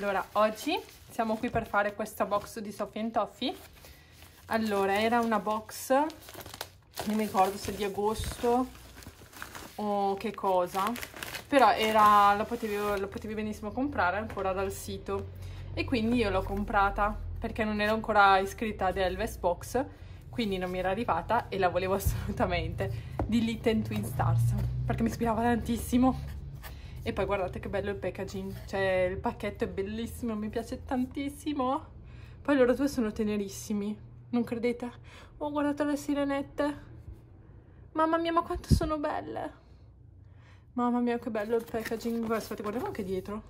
Allora, oggi siamo qui per fare questa box di Sophie & Toffee. Allora, era una box, non mi ricordo se di agosto o che cosa, però era, la potevi benissimo comprare ancora dal sito, e quindi io l'ho comprata perché non ero ancora iscritta ad Elves Box, quindi non mi era arrivata e la volevo assolutamente, di Little Twin Stars, perché mi ispirava tantissimo. E poi guardate che bello il packaging, cioè il pacchetto è bellissimo, mi piace tantissimo. Poi loro due sono tenerissimi, non credete? Oh, guardate le sirenette, mamma mia, ma quanto sono belle, mamma mia che bello il packaging. Aspetta, guardiamo anche dietro.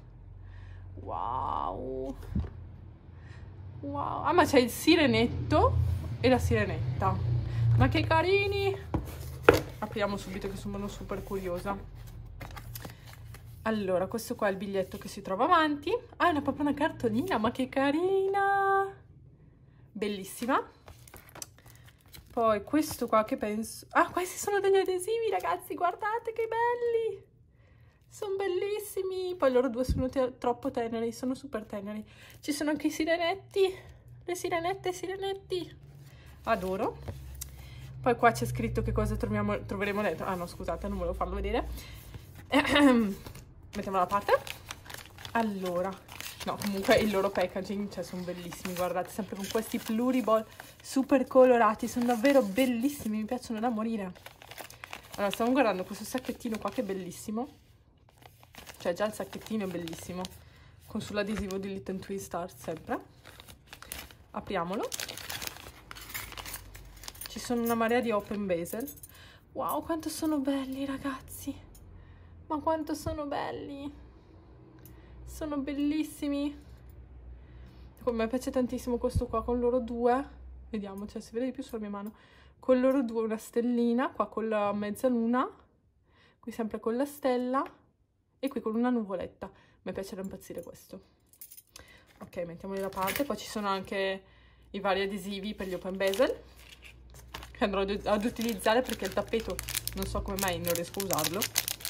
Wow, wow. Ah, ma c'è il sirenetto e la sirenetta, ma che carini. Apriamo subito che sono super curiosa. Allora, questo qua è il biglietto che si trova avanti. Ah, è proprio una cartolina, ma che carina! Bellissima. Poi questo qua che penso... Ah, questi sono degli adesivi, ragazzi, guardate che belli! Sono bellissimi. Poi loro due sono troppo teneri, sono super teneri. Ci sono anche i sirenetti. Le sirenette e i sirenetti. Adoro. Poi qua c'è scritto che cosa troveremo dentro. Ah no, scusate, non volevo farlo vedere. Mettiamola da parte. Allora, no, comunque il loro packaging, cioè, sono bellissimi, guardate, sempre con questi pluriball super colorati, sono davvero bellissimi, mi piacciono da morire. Allora, stiamo guardando questo sacchettino qua che è bellissimo, cioè già il sacchettino è bellissimo, con sull'adesivo di Little Twin Stars sempre. Apriamolo. Ci sono una marea di open bezel. Wow, quanto sono belli, ragazzi! Ma quanto sono belli! Sono bellissimi! A me piace tantissimo questo qua con loro due. Vediamo, cioè si vede di più sulla mia mano. Con loro due una stellina, qua con la mezzaluna, qui sempre con la stella e qui con una nuvoletta. Mi piace da impazzire questo. Ok, mettiamoli da parte. Poi ci sono anche i vari adesivi per gli open bezel, che andrò ad utilizzare perché il tappeto non so come mai non riesco a usarlo.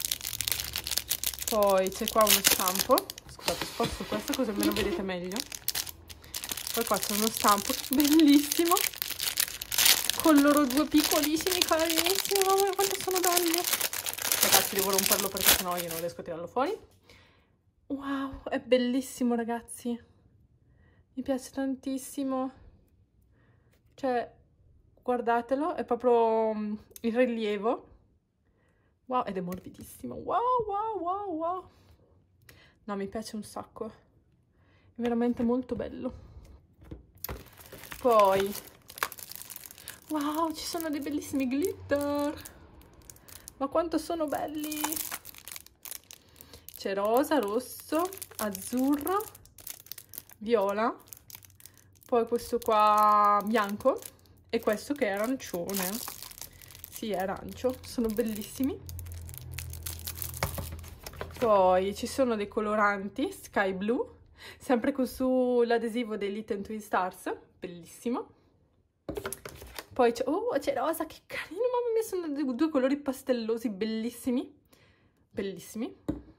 Poi c'è qua uno stampo, scusate, sposto questo così almeno vedete meglio. Poi qua c'è uno stampo bellissimo, con loro due piccolissimi, carinissimi, mamma mia quanto sono belli. Ragazzi, devo romperlo perché sennò io non riesco a tirarlo fuori. Wow, è bellissimo, ragazzi, mi piace tantissimo, cioè guardatelo, è proprio il rilievo. Wow, ed è morbidissimo. Wow, wow, wow, wow. No, mi piace un sacco. È veramente molto bello. Poi, wow, ci sono dei bellissimi glitter. Ma quanto sono belli. C'è rosa, rosso, azzurro, viola. Poi questo qua bianco. E questo che è arancione. Sì, è arancio. Sono bellissimi. Poi ci sono dei coloranti sky blue, sempre con sull'adesivo dei Little Twin Stars, bellissimo. Poi c'è rosa, che carino, mamma mia, sono due colori pastellosi, bellissimi, bellissimi.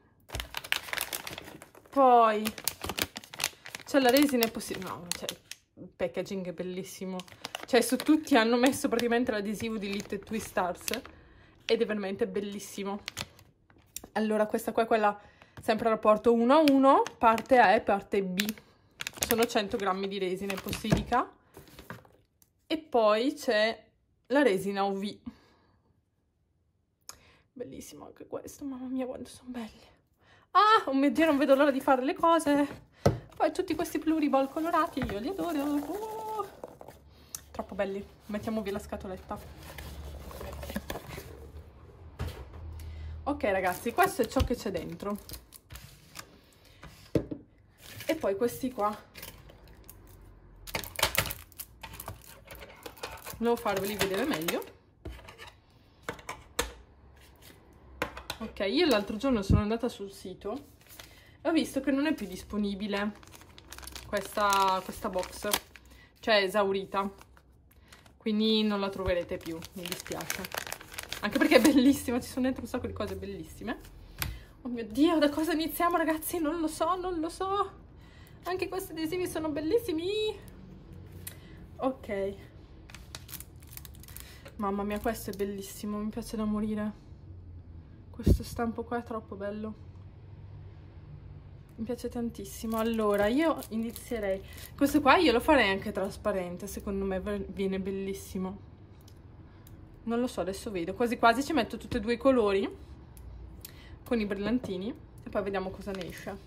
Poi c'è la resina, è possibile, no, cioè il packaging è bellissimo, cioè su tutti hanno messo praticamente l'adesivo di Little Twin Stars ed è veramente bellissimo. Allora, questa qua è quella sempre a rapporto 1:1, parte A e parte B. Sono 100 grammi di resina epossidica. E poi c'è la resina UV. Bellissimo anche questo, mamma mia quanto sono belli. Ah, oh mio Dio, non vedo l'ora di fare le cose. Poi tutti questi pluriball colorati, io li adoro. Troppo belli. Mettiamo via la scatoletta. Ok ragazzi, questo è ciò che c'è dentro. E poi questi qua. Volevo farveli vedere meglio. Ok, io l'altro giorno sono andata sul sito e ho visto che non è più disponibile questa box. Cioè è esaurita. Quindi non la troverete più, mi dispiace. Anche perché è bellissima, ci sono dentro un sacco di cose bellissime. Oh mio Dio, da cosa iniziamo ragazzi? Non lo so, non lo so. Anche questi adesivi sono bellissimi. Ok. Mamma mia, questo è bellissimo, mi piace da morire. Questo stampo qua è troppo bello. Mi piace tantissimo. Allora, io inizierei. Questo qua io lo farei anche trasparente, secondo me viene bellissimo. Non lo so, adesso vedo. Quasi quasi ci metto tutti e due i colori con i brillantini e poi vediamo cosa ne esce.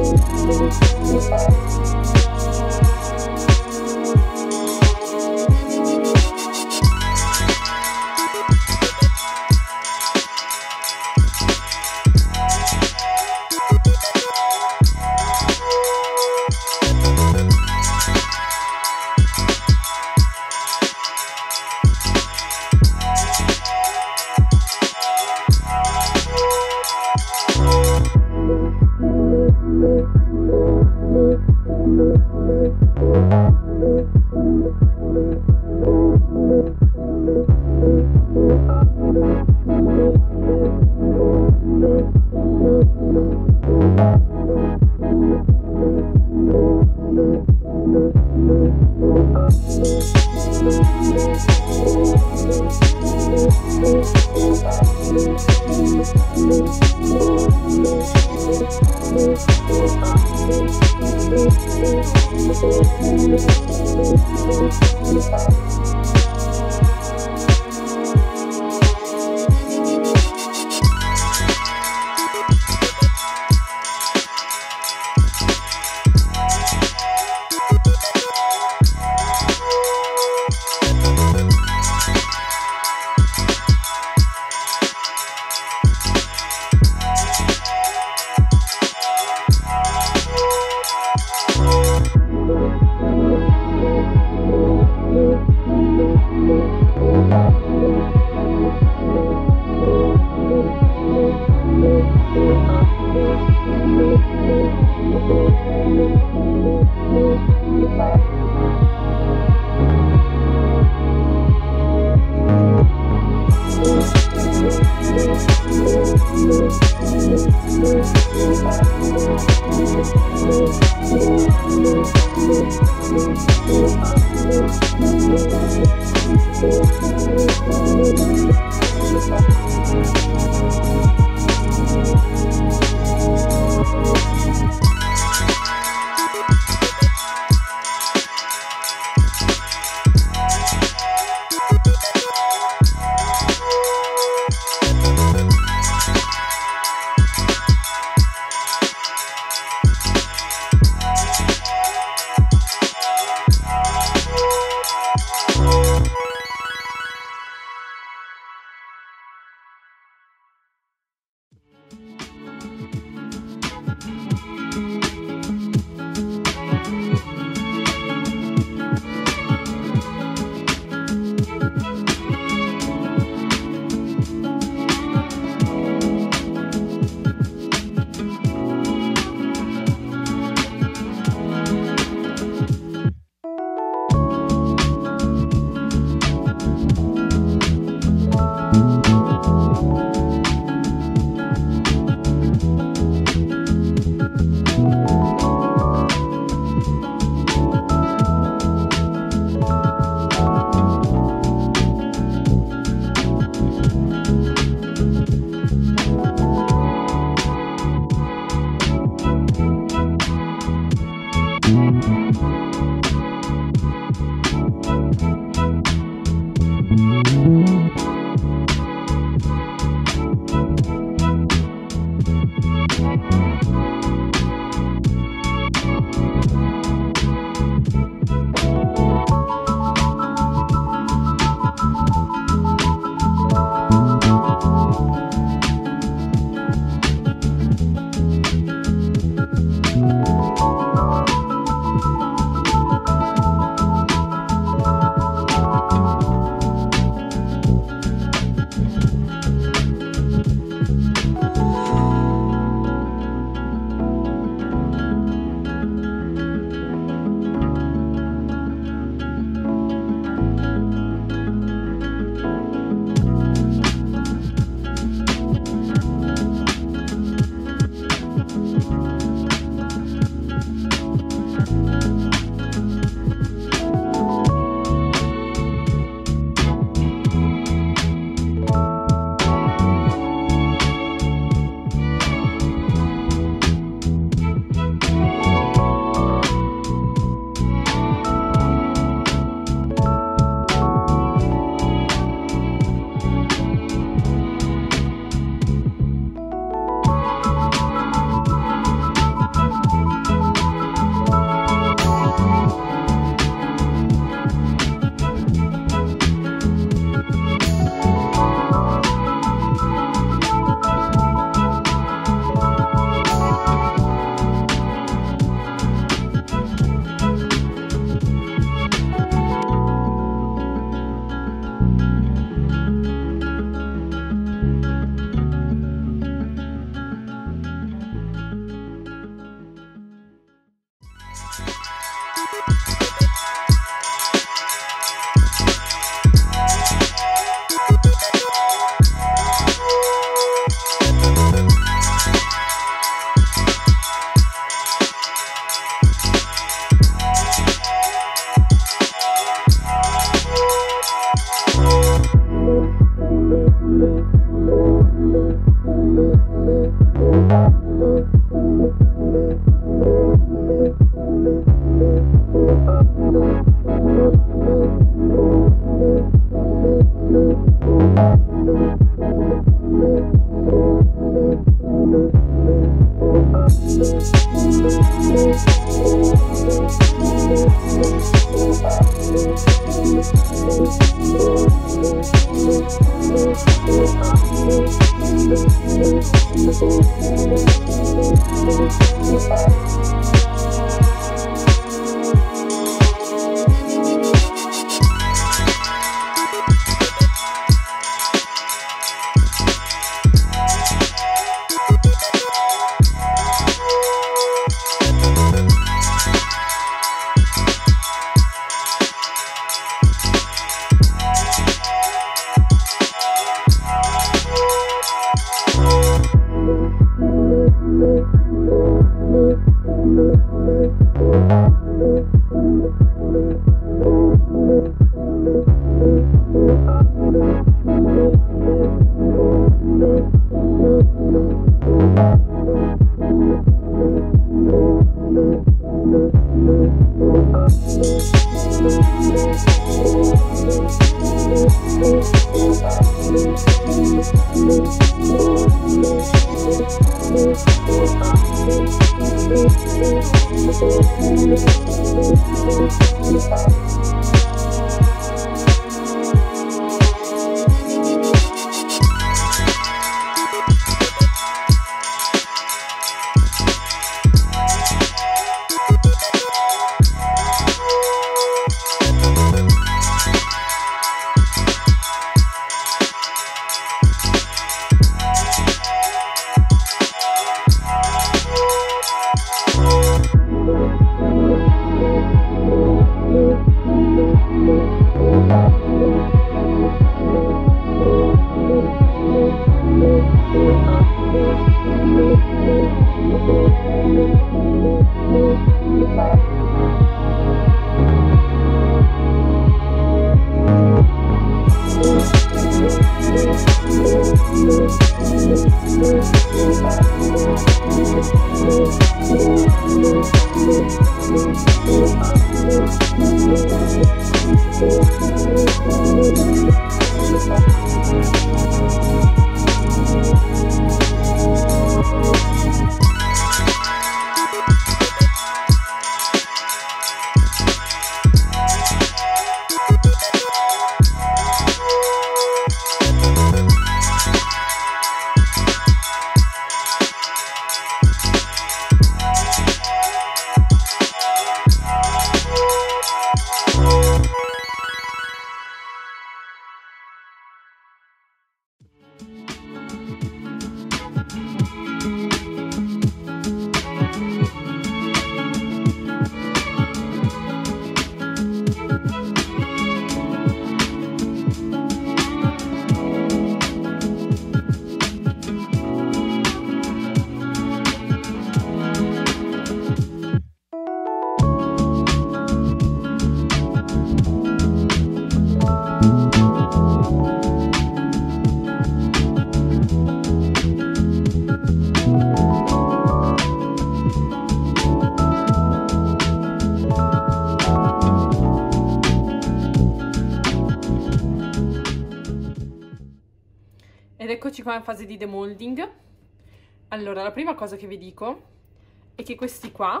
Ed eccoci qua in fase di demolding. Allora, la prima cosa che vi dico è che questi qua,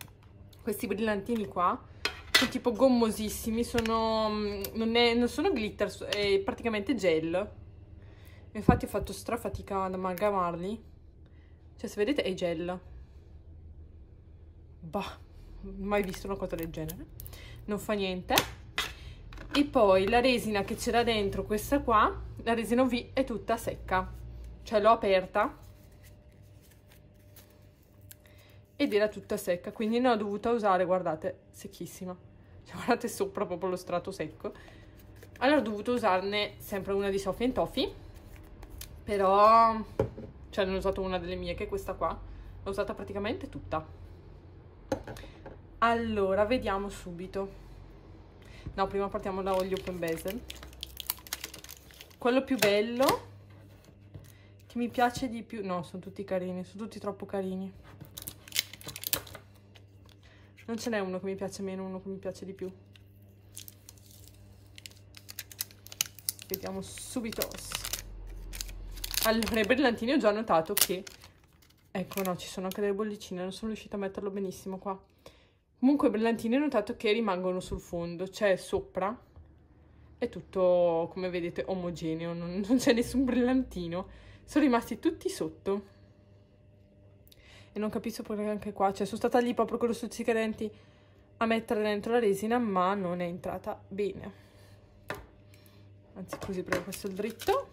questi brillantini qua, sono tipo gommosissimi, non sono glitter, è praticamente gel. Infatti ho fatto strafatica ad amalgamarli. Cioè, se vedete è gel. Bah, mai visto una cosa del genere. Non fa niente. E poi la resina che c'era dentro, questa qua, la resina UV è tutta secca. Cioè l'ho aperta ed era tutta secca, quindi ne ho dovuta usare, guardate, secchissima. Cioè, guardate sopra proprio lo strato secco. Allora ho dovuto usarne sempre una di Sophie & Toffee, però, cioè ne ho usato una delle mie, che è questa qua. L'ho usata praticamente tutta. Allora, vediamo subito. No, prima partiamo da Olio Open Bezel. Quello più bello che mi piace di più. No, sono tutti carini, sono tutti troppo carini. Non ce n'è uno che mi piace meno, uno che mi piace di più. Vediamo subito. Allora, i brillantini ho già notato che... Ecco, no, ci sono anche delle bollicine, non sono riuscita a metterlo benissimo qua. Comunque i brillantini ho notato che rimangono sul fondo, cioè sopra è tutto, come vedete, omogeneo, non c'è nessun brillantino. Sono rimasti tutti sotto. E non capisco perché anche qua, cioè sono stata lì proprio con lo stuzzicadenti a mettere dentro la resina, ma non è entrata bene. Anzi, così prendo questo il dritto.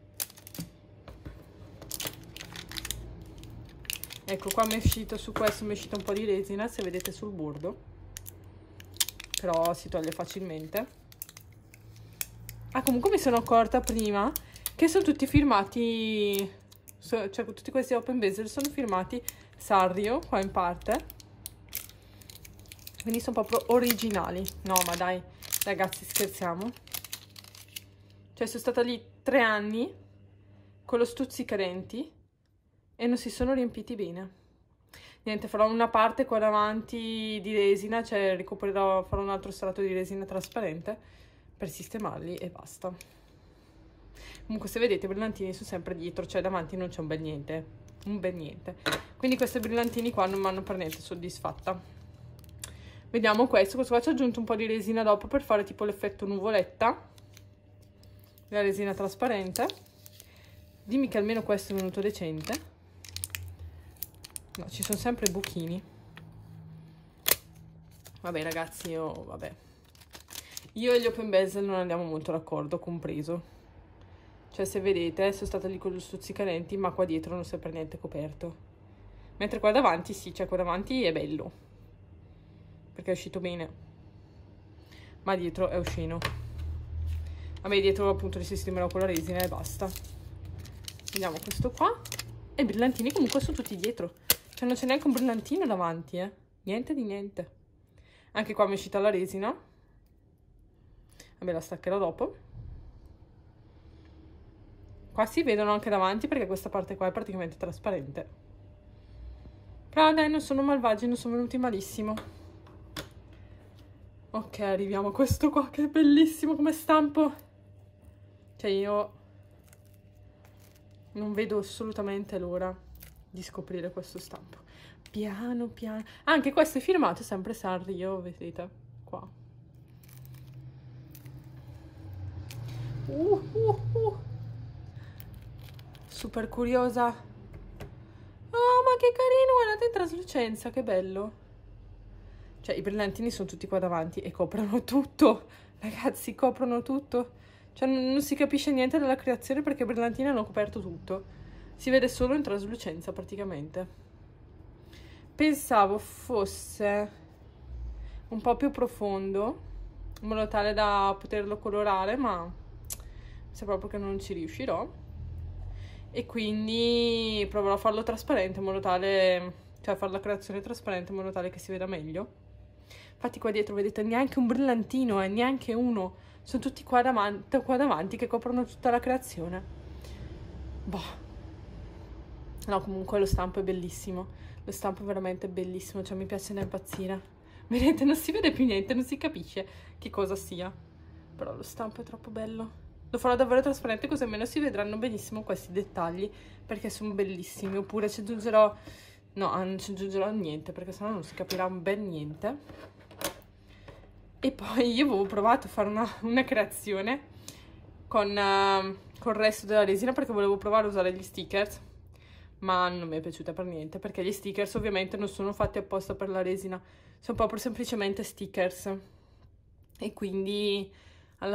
Ecco, qua mi è uscito, su questo mi è uscito un po' di resina, se vedete sul bordo. Però si toglie facilmente. Ah, comunque mi sono accorta prima che sono tutti firmati, cioè tutti questi open bezel sono firmati Sanrio, qua in parte. Quindi sono proprio originali. No, ma dai, ragazzi, scherziamo. Cioè, sono stata lì 3 anni con lo stuzzicadenti e non si sono riempiti bene. Niente, farò una parte qua davanti di resina, cioè ricoprirò, farò un altro strato di resina trasparente per sistemarli e basta. Comunque, se vedete, i brillantini sono sempre dietro, cioè davanti non c'è un bel niente. Un bel niente. Quindi questi brillantini qua non mi hanno per niente soddisfatta. Vediamo questo qua ci ho aggiunto un po' di resina dopo per fare tipo l'effetto nuvoletta. La resina trasparente. Dimmi che almeno questo è venuto decente. No, ci sono sempre buchini. Vabbè ragazzi, vabbè. Io e gli open bezel non andiamo molto d'accordo, compreso. Cioè, se vedete, sono stata lì con gli stuzzicadenti, ma qua dietro non si è per niente coperto. Mentre qua davanti sì, cioè qua davanti è bello, perché è uscito bene. Ma dietro è osceno. Vabbè, dietro appunto li sistemerò con la resina e basta. Vediamo questo qua. E i brillantini comunque sono tutti dietro. Cioè non c'è neanche un brillantino davanti, Niente di niente. Anche qua mi è uscita la resina. Vabbè, la staccherò dopo. Qua si vedono anche davanti perché questa parte qua è praticamente trasparente. Però dai, non sono malvagi, non sono venuti malissimo. Ok, arriviamo a questo qua che è bellissimo come stampo. Cioè io non vedo assolutamente l'ora di scoprire questo stampo. Piano piano. Anche questo è firmato sempre Sanrio, vedete qua. Super curiosa. Oh, ma che carino, guardate in traslucenza, che bello. Cioè i brillantini sono tutti qua davanti e coprono tutto. Ragazzi, coprono tutto. Cioè non si capisce niente della creazione perché i brillantini hanno coperto tutto. Si vede solo in traslucenza praticamente. Pensavo fosse un po' più profondo, in modo tale da poterlo colorare, ma sa proprio che non ci riuscirò. E quindi proverò a farlo trasparente in modo tale, cioè fare la creazione trasparente in modo tale che si veda meglio. Infatti qua dietro vedete neanche un brillantino, neanche uno. Sono tutti qua davanti che coprono tutta la creazione. Boh. No, comunque lo stampo è bellissimo. Lo stampo è veramente bellissimo, cioè mi piace da impazzire. Vedete, non si vede più niente, non si capisce che cosa sia. Però lo stampo è troppo bello. Lo farò davvero trasparente così almeno si vedranno benissimo questi dettagli, perché sono bellissimi. Oppure ci aggiungerò... No, non ci aggiungerò niente, perché sennò non si capirà ben niente. E poi io avevo provato a fare una creazione con il resto della resina, perché volevo provare a usare gli stickers. Ma non mi è piaciuta per niente, perché gli stickers ovviamente non sono fatti apposta per la resina, sono proprio semplicemente stickers. E quindi alla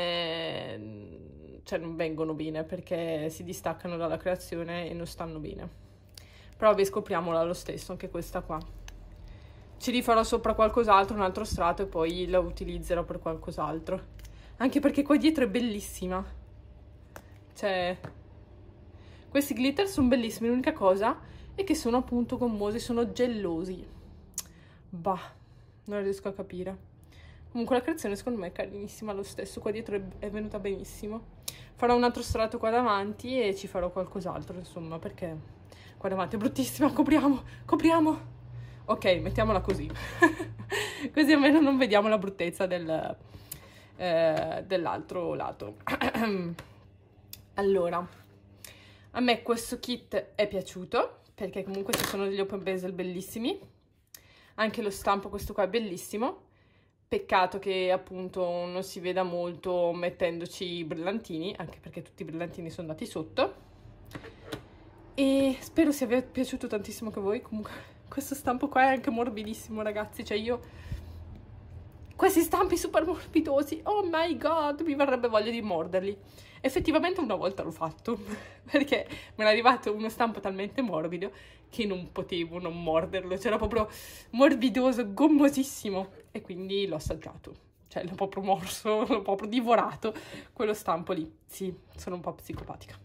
fine cioè non vengono bene perché si distaccano dalla creazione e non stanno bene. Però vi scopriamola lo stesso anche questa qua. Ci rifarò sopra qualcos'altro, un altro strato, e poi la utilizzerò per qualcos'altro. Anche perché qua dietro è bellissima. Cioè, questi glitter sono bellissimi, l'unica cosa è che sono appunto gommosi, sono gellosi. Bah, non riesco a capire. Comunque la creazione secondo me è carinissima lo stesso, qua dietro è venuta benissimo. farò un altro strato qua davanti e ci farò qualcos'altro, insomma, perché qua davanti è bruttissima. Copriamo. Ok, mettiamola così. Così almeno non vediamo la bruttezza dell'altro lato. Allora, a me questo kit è piaciuto, perché comunque ci sono degli open bezel bellissimi. Anche lo stampo, questo qua, è bellissimo. Peccato che appunto non si veda molto mettendoci i brillantini, anche perché tutti i brillantini sono andati sotto. E spero sia piaciuto tantissimo anche a voi. Comunque questo stampo qua è anche morbidissimo, ragazzi. Cioè io... questi stampi super morbidosi, oh my god, mi verrebbe voglia di morderli. Effettivamente una volta l'ho fatto, perché me è arrivato uno stampo talmente morbido che non potevo non morderlo. C'era proprio morbidoso, gommosissimo, e quindi l'ho assaggiato. Cioè l'ho proprio morso, l'ho proprio divorato, quello stampo lì. Sì, sono un po' psicopatica.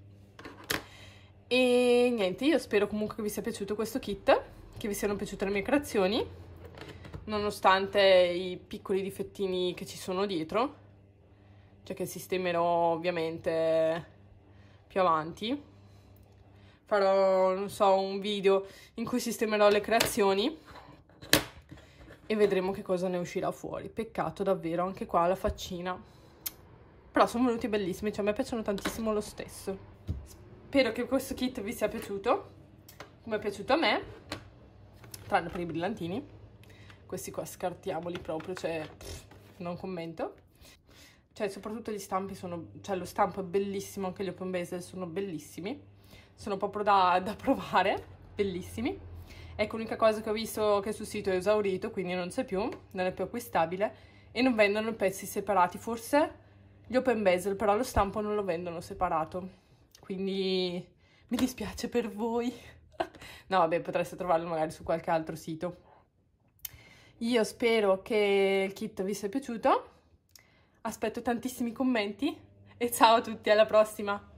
E niente, io spero comunque che vi sia piaciuto questo kit, che vi siano piaciute le mie creazioni, nonostante i piccoli difettini che ci sono dietro, cioè che sistemerò ovviamente più avanti. Farò, non so, un video in cui sistemerò le creazioni e vedremo che cosa ne uscirà fuori. Peccato davvero, anche qua la faccina. Però sono venuti bellissimi, cioè a me piacciono tantissimo lo stesso. Spero che questo kit vi sia piaciuto, come è piaciuto a me, tranne per i brillantini. Questi qua scartiamoli proprio, cioè non commento. Cioè soprattutto gli stampi sono, cioè lo stampo è bellissimo, anche gli open bezel sono bellissimi. Sono proprio da provare, bellissimi. Ecco, l'unica cosa che ho visto che sul sito è esaurito, quindi non c'è più, non è più acquistabile e non vendono pezzi separati. Forse gli open bezel, però lo stampo non lo vendono separato. Quindi mi dispiace per voi. No, vabbè, potreste trovarlo magari su qualche altro sito. Io spero che il kit vi sia piaciuto. Aspetto tantissimi commenti e ciao a tutti, alla prossima!